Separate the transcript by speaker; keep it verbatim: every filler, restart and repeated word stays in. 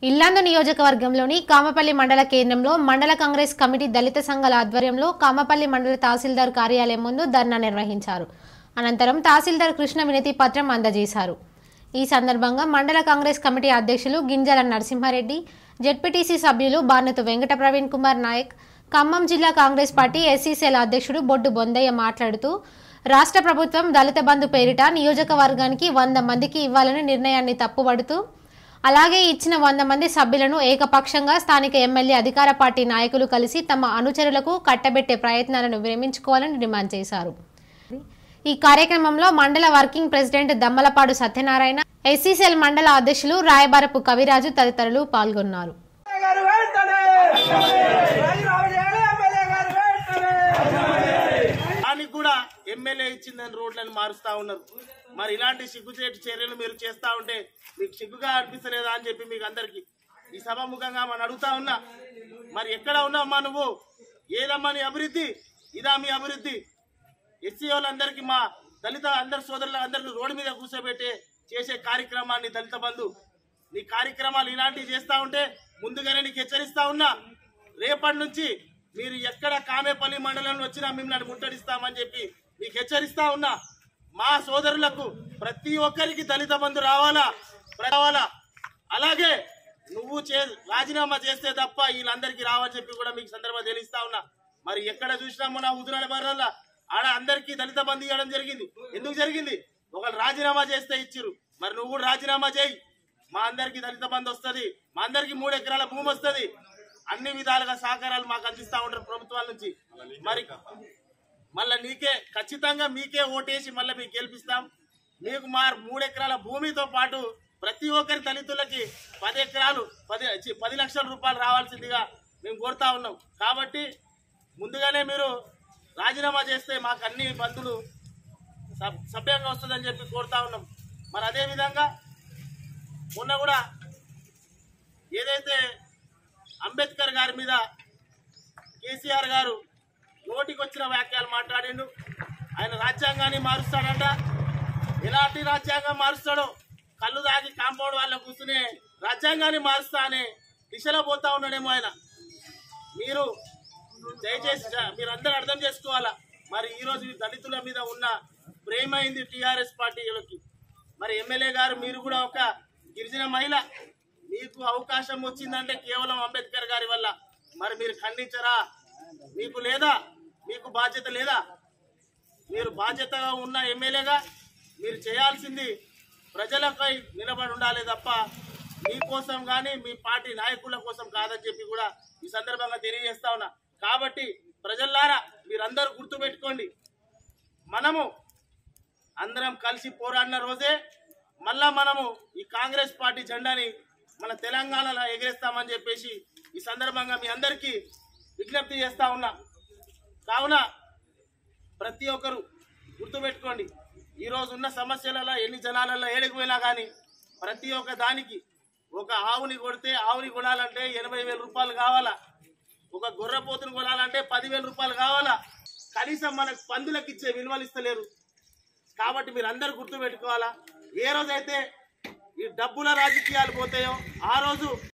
Speaker 1: ఇల్లందు నియోజకవర్గంలోని కామపల్లి మండల కేంద్రంలో మండల కాంగ్రెస్ కమిటీ దళిత సంఘాల ఆధ్వర్యంలో కామపల్లి మండల తహసీల్దార్ కార్యాలయం ముందు ధర్నా నిర్వహించారు. అనంతరం తహసీల్దార్ కృష్ణ వినతి పత్రం అందజేశారు. ఈ సందర్భంగా మండల కాంగ్రెస్ కమిటీ అధ్యక్షులు గింజల నరసింహారెడ్డి, జెడ్పీటీసీ సభ్యులు బాన్నతు వెంకట ప్రవీణ్ కుమార్ నాయక్, ఖమ్మం జిల్లా కాంగ్రెస్ పార్టీ ఎస్సీ సెల్ అధ్యక్షుడు బొడ్డు బొందయ్య మాట్లాడుతూ రాష్ట్ర ప్రభుత్వం దళిత బంధు పేరిట నియోజకవర్గానికి వంద మందికి ఇవ్వాలని నిర్ణయాన్ని తప్పుపడుతూ అలాగే ఇచ్చిన వంద మంది సభ్యులను ఏకపక్షంగా స్థానిక ఎమ్మెల్యే అధికార పార్టీ నాయకులు కలిసి తమ అనుచరులకు కట్టబెట్టే ప్రయత్నాలను విరమించుకోవాలని డిమాండ్ చేశారు. ఈ కార్యక్రమంలో mandal working president Dammalapadu Satyanarayana, SC cell mandal అధ్యక్షులు రాయబారపు కవిరాజు తదితరులు పాల్గొన్నారు.
Speaker 2: కూడా ఎమ్మెల్యే ఇచ్చిందని రోడ్లను మారుస్తా ఉన్నారు. మరి ఇలాంటి సిగ్గుచేటు చర్యలు మీరు చేస్తా ఉంటే మీకు సిగ్గుగా అనిపిస్తలేదా అని చెప్పి మీకు అందరికి ఈ సభాముఖంగా మనం అడుగుతా ఉన్నా. మరి ఎక్కడ ఉన్నామ్మా నువ్వు? ఏదమ్మా నీ అభివృద్ధి? ఇదా మీ అభివృద్ధి? ఎస్సీ వాళ్ళందరికీ, మా దళిత అందరి సోదరుల అందరినీ రోడ్డు మీద కూర్చోబెట్టే చేసే కార్యక్రమాన్ని దళిత బంధు నీ కార్యక్రమాలు ఇలాంటివి చేస్తా ఉంటే ముందుగానే నీకు హెచ్చరిస్తా ఉన్నా. రేపటి నుంచి మీరు ఎక్కడ కామేపల్లి మండలంలో వచ్చినా మిమ్మల్ని ముట్టడిస్తామని చెప్పి మీకు హెచ్చరిస్తా ఉన్నా. మా సోదరులకు ప్రతి ఒక్కరికి దళిత బంధు రావాలా రావాలా అలాగే నువ్వు చే రాజీనామా చేస్తే తప్ప వీళ్ళందరికీ రావని చెప్పి కూడా మీకు సందర్భంగా తెలుస్తా ఉన్నా. మరి ఎక్కడ చూసినా మన హుజురాబాద్ బర్రల్లా ఆడ అందరికీ దళిత బంధు ఇవ్వడం జరిగింది. ఎందుకు జరిగింది? ఒకళ్ళు రాజీనామా చేస్తే ఇచ్చిరు. మరి నువ్వు కూడా రాజీనామా చేయి. మా అందరికి దళిత బంధు వస్తుంది, మా అందరికి మూడు ఎకరాల భూమి వస్తుంది. అన్ని విధాలుగా సహకారాలు మాకు అందిస్తా ఉంటారు ప్రభుత్వాల నుంచి. మరి మళ్ళీ నీకే ఖచ్చితంగా మీకే ఓటేసి మళ్ళీ మీకు గెలిపిస్తాం. మీకు మా మూడు ఎకరాల భూమితో పాటు ప్రతి ఒక్కరి దళితులకి పది ఎకరాలు పది పది లక్షల రూపాయలు రావాల్సిందిగా మేము కోరుతా ఉన్నాం. కాబట్టి ముందుగానే మీరు రాజీనామా చేస్తే మాకు అన్ని బంధులు సభ్యంగా వస్తుందని చెప్పి కోరుతా ఉన్నాం. మరి అదేవిధంగా మొన్న కూడా ఏదైతే అంబేద్కర్ గారి మీద కేసీఆర్ గారు నోటికొచ్చిన వ్యాఖ్యలు మాట్లాడిండు. ఆయన రాజ్యాంగాన్ని మారుస్తాడంట. ఎలాంటి రాజ్యాంగం మారుస్తాడో, కళ్ళు దాగి కాంపౌండ్ వాళ్ళ కూర్చునే రాజ్యాంగాన్ని మారుస్తా అనే దిశలో పోతా ఉన్నాడేమో ఆయన. మీరు దయచేసి మీరందరూ అర్థం చేసుకోవాలా. మరి ఈరోజు దళితుల మీద ఉన్న ప్రేమ అయింది టీఆర్ఎస్ పార్టీలకి. మరి ఎమ్మెల్యే గారు మీరు కూడా ఒక గిరిజన మహిళ, మీకు అవకాశం వచ్చిందంటే కేవలం అంబేద్కర్ గారి వల్ల. మరి మీరు ఖండించరా? మీకు లేదా? మీకు బాధ్యత లేదా? మీరు బాధ్యతగా ఉన్న ఎమ్మెల్యేగా మీరు చేయాల్సింది ప్రజలపై నిలబడి ఉండాలి తప్ప మీకోసం కానీ మీ పార్టీ నాయకుల కోసం కాదని చెప్పి కూడా ఈ సందర్భంగా తెలియజేస్తా ఉన్నా. కాబట్టి ప్రజల్లారా మీరందరూ గుర్తుపెట్టుకోండి, మనము అందరం కలిసి పోరాడిన రోజే మళ్ళా మనము ఈ కాంగ్రెస్ పార్టీ జెండాని మన తెలంగాణలో ఎగరేస్తామని చెప్పేసి ఈ సందర్భంగా మీ అందరికీ విజ్ఞప్తి చేస్తా ఉన్నా. కావున ప్రతి ఒక్కరు గుర్తుపెట్టుకోండి, ఈరోజు ఉన్న సమస్యలలో ఎన్ని జనాలలో ఏడిపోయినా కానీ ప్రతి ఒక్క దానికి ఒక ఆవుని కొడితే ఆవుని కొనాలంటే ఎనభై వేల రూపాయలు కావాలా, ఒక గొర్రెపోతుని కొనాలంటే పదివేల రూపాయలు కావాలా. కనీసం మనకు పందులకు ఇచ్చే విలువలు ఇస్తలేరు. కాబట్టి మీరు అందరు గుర్తుపెట్టుకోవాలా. ఏ రోజైతే ఈ డబ్బుల రాజకీయాలు పోతాయో ఆ రోజు